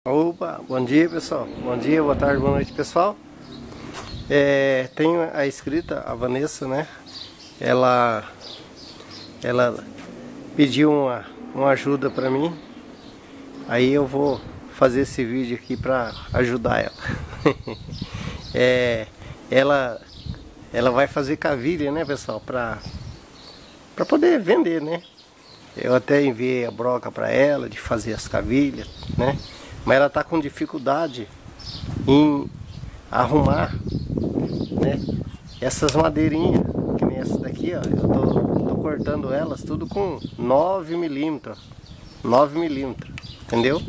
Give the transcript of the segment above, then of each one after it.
Opa, bom dia pessoal, bom dia, boa tarde, boa noite pessoal. Tenho a inscrita, a Vanessa, né? Ela pediu uma ajuda pra mim. Aí eu vou fazer esse vídeo aqui pra ajudar ela. Ela vai fazer cavilha, né pessoal, pra poder vender, né? Eu até enviei a broca pra ela de fazer as cavilhas, né? Mas ela está com dificuldade em arrumar, né, essas madeirinhas, que nem essa daqui, ó. Eu tô cortando elas tudo com 9 milímetros, 9 milímetros, entendeu?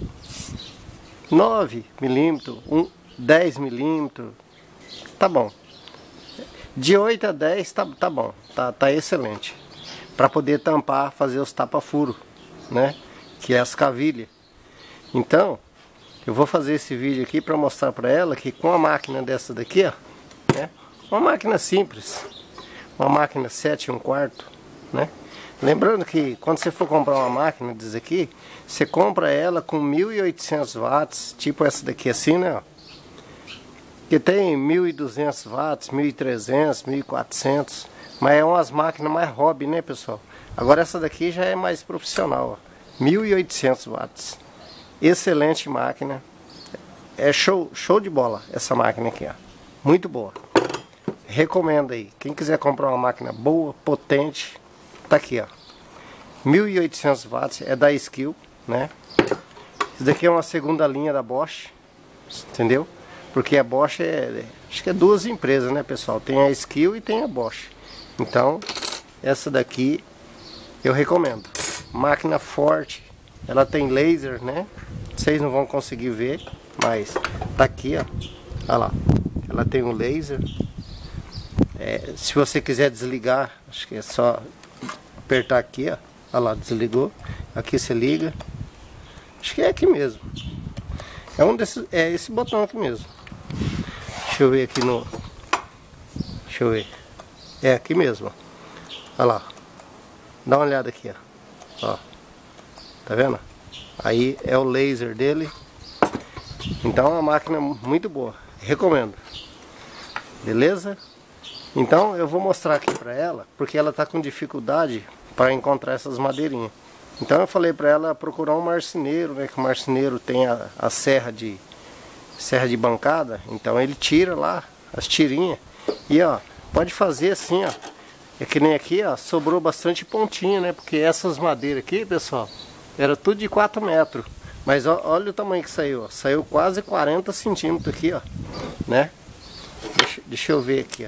9 milímetros, 10 milímetros, tá bom. De 8 a 10 tá bom, tá excelente. Para poder tampar, fazer os tapa-furo, né, que é as cavilhas. Então, eu vou fazer esse vídeo aqui para mostrar para ela que com a máquina dessa daqui, ó, né, uma máquina simples, uma máquina 7 1/4, né? Lembrando que quando você for comprar uma máquina dessa aqui, você compra ela com 1.800 watts, tipo essa daqui assim, né, ó, que tem 1.200 watts, 1.300, 1.400, mas é umas máquinas mais hobby, né, pessoal? Agora essa daqui já é mais profissional, ó, 1.800 watts. Excelente máquina, é show de bola essa máquina aqui, ó, muito boa. Recomendo aí, quem quiser comprar uma máquina boa, potente, tá aqui, ó, 1.800 watts, é da Skill, né? Isso daqui é uma segunda linha da Bosch, entendeu? Porque a Bosch acho que é duas empresas, né pessoal? Tem a Skill e tem a Bosch. Então, essa daqui eu recomendo. Máquina forte, ela tem laser, né? Vocês não vão conseguir ver, mas tá aqui, ó. Olha lá, ela tem um laser. Se você quiser desligar, acho que é só apertar aqui, ó. Olha lá, desligou. Aqui você liga. Acho que é aqui mesmo. É um desses, é esse botão aqui mesmo. Deixa eu ver aqui no. Deixa eu ver. É aqui mesmo, ó. Olha lá. Dá uma olhada aqui, ó. Tá vendo? Aí é o laser dele. Então é uma máquina muito boa, recomendo. Beleza? Então eu vou mostrar aqui pra ela, porque ela tá com dificuldade para encontrar essas madeirinhas. Então eu falei pra ela procurar um marceneiro, né? Que o marceneiro tem a serra de bancada. Então ele tira lá as tirinhas. E ó, pode fazer assim, ó. É que nem aqui, ó, sobrou bastante pontinha, né? Porque essas madeiras aqui, pessoal, era tudo de 4 metros. Mas ó, olha o tamanho que saiu, ó. Saiu quase 40 centímetros aqui, ó, né? Deixa eu ver aqui,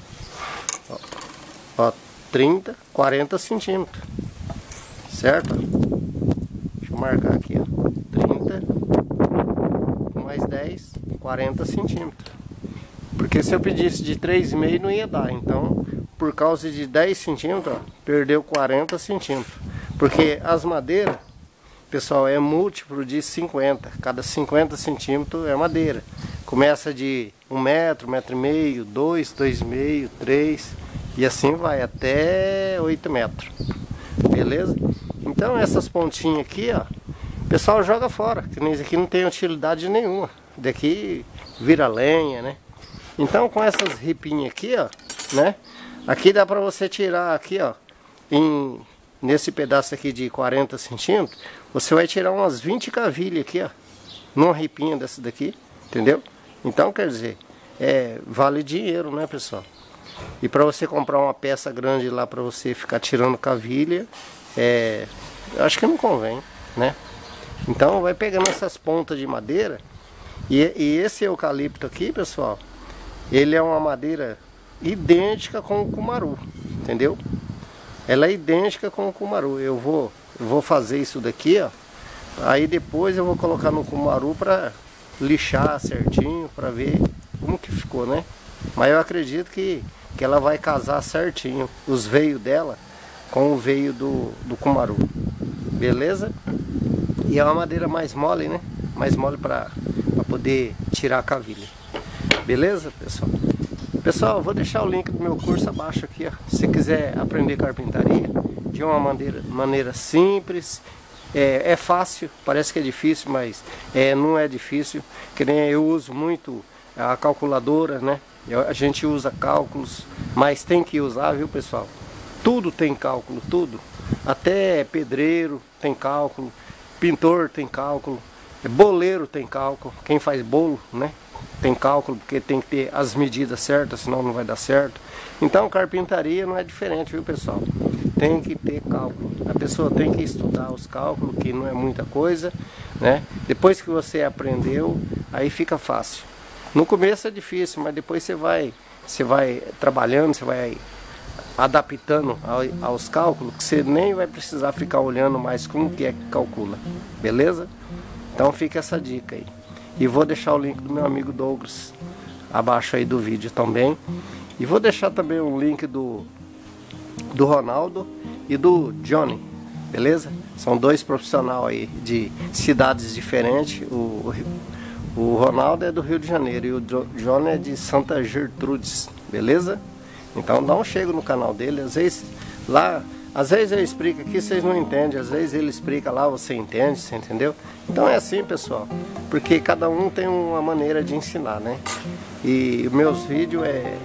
ó. 30, 40 centímetros. Certo? Deixa eu marcar aqui, ó. 30, mais 10, 40 centímetros. Porque se eu pedisse de 3,5 não ia dar. Então, por causa de 10 centímetros, ó, perdeu 40 centímetros. Porque as madeiras, pessoal, é múltiplo de 50. Cada 50 centímetros é madeira. Começa de 1 metro, 1,5 metro, 2, 2,5, 3 e assim vai até 8 metros. Beleza? Então essas pontinhas aqui, ó, o pessoal joga fora, que nem isso aqui não tem utilidade nenhuma. Daqui vira lenha, né? Então com essas ripinhas aqui, ó, né? Aqui dá pra você tirar aqui, ó, nesse pedaço aqui de 40 centímetros, você vai tirar umas 20 cavilhas aqui, ó, numa ripinha dessa daqui, entendeu? Então, quer dizer, vale dinheiro, né, pessoal? E para você comprar uma peça grande lá para você ficar tirando cavilha, eu acho que não convém, né? Então, vai pegando essas pontas de madeira, e esse eucalipto aqui, pessoal, ele é uma madeira idêntica com o cumaru, entendeu? Ela é idêntica com o cumaru. Eu vou fazer isso daqui, ó. Aí depois eu vou colocar no cumaru para lixar certinho, para ver como que ficou, né? Mas eu acredito que ela vai casar certinho os veios dela com o veio do cumaru. Beleza? E é uma madeira mais mole, né? Mais mole para poder tirar a cavilha. Beleza, pessoal? Pessoal, eu vou deixar o link do meu curso abaixo aqui, ó. Se quiser aprender carpintaria de uma maneira simples, É fácil, parece que é difícil, mas não é difícil. Que nem eu uso muito a calculadora, né? A gente usa cálculos, mas tem que usar, viu, pessoal? Tudo tem cálculo, tudo. Até pedreiro tem cálculo, pintor tem cálculo, boleiro tem cálculo, quem faz bolo, né? Tem cálculo, porque tem que ter as medidas certas, senão não vai dar certo. Então carpintaria não é diferente, viu, pessoal? Tem que ter cálculo. A pessoa tem que estudar os cálculos, que não é muita coisa, né? Depois que você aprendeu, aí fica fácil. No começo é difícil, mas depois você vai trabalhando, você vai adaptando aos cálculos, que você nem vai precisar ficar olhando mais como que é que calcula, beleza? Então fica essa dica aí. E vou deixar o link do meu amigo Douglas abaixo aí do vídeo também. E vou deixar também um link do Ronaldo e do Johnny, beleza? São dois profissionais aí de cidades diferentes. O Ronaldo é do Rio de Janeiro e o Johnny é de Santa Gertrudes, beleza? Então dá um chego no canal dele, às vezes ele explica aqui, vocês não entendem, às vezes ele explica lá, você entende, você entendeu? Então é assim, pessoal, porque cada um tem uma maneira de ensinar, né? E meus vídeos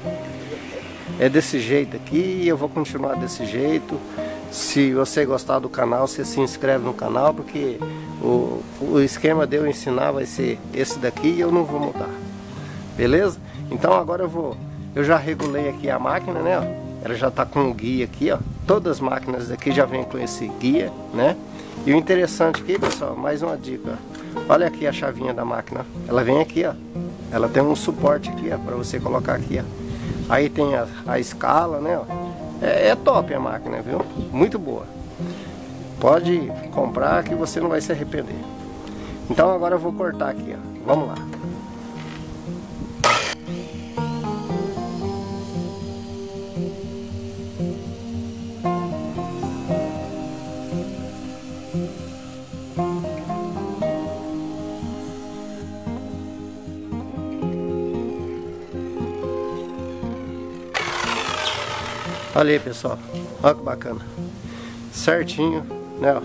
é desse jeito aqui e eu vou continuar desse jeito. Se você gostar do canal, você se inscreve no canal, porque o esquema de eu ensinar vai ser esse daqui e eu não vou mudar, beleza? Então agora eu já regulei aqui a máquina, né? Ó. Ela já está com o guia aqui, ó. Todas as máquinas daqui já vêm com esse guia, né? E o interessante aqui, pessoal, mais uma dica, ó. Olha aqui a chavinha da máquina. Ela vem aqui, ó. Ela tem um suporte aqui, ó, para você colocar aqui, ó. Aí tem a escala, né? Ó. É top a máquina, viu? Muito boa. Pode comprar que você não vai se arrepender. Então agora eu vou cortar aqui, ó. Vamos lá. Olha aí, pessoal, olha que bacana, certinho, né?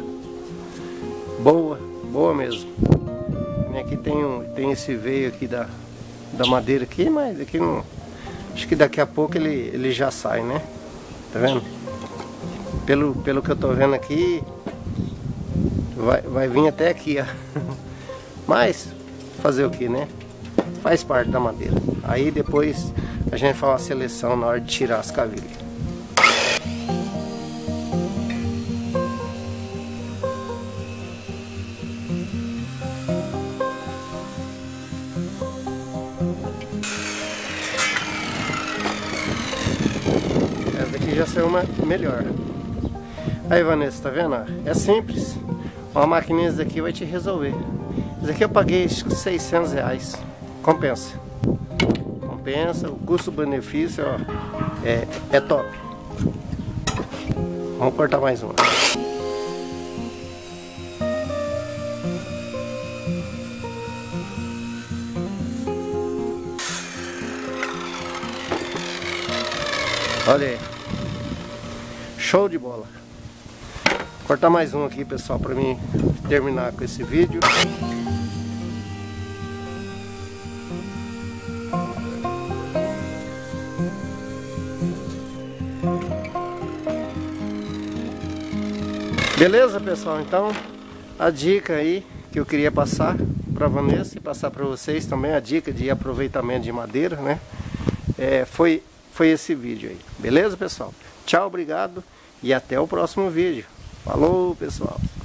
Boa mesmo. E aqui tem esse veio aqui da madeira aqui, mas aqui não, acho que daqui a pouco ele já sai, né? Tá vendo? Pelo que eu tô vendo aqui, vai vir até aqui, ó. Mas fazer o que, né? Faz parte da madeira. Aí depois a gente faz uma seleção na hora de tirar as cavilhas. Essa daqui já saiu uma melhor. Aí, Vanessa, tá vendo? É simples. Uma maquininha daqui vai te resolver. Isso aqui eu paguei R$600. Compensa. Compensa. O custo-benefício é top. Vamos cortar mais uma. Olha aí. Show de bola. Vou cortar mais um aqui, pessoal, para mim terminar com esse vídeo. Beleza, pessoal? Então, a dica aí que eu queria passar para a Vanessa e passar para vocês também, a dica de aproveitamento de madeira, né? Foi esse vídeo aí. Beleza, pessoal? Tchau, obrigado e até o próximo vídeo. Falou, pessoal!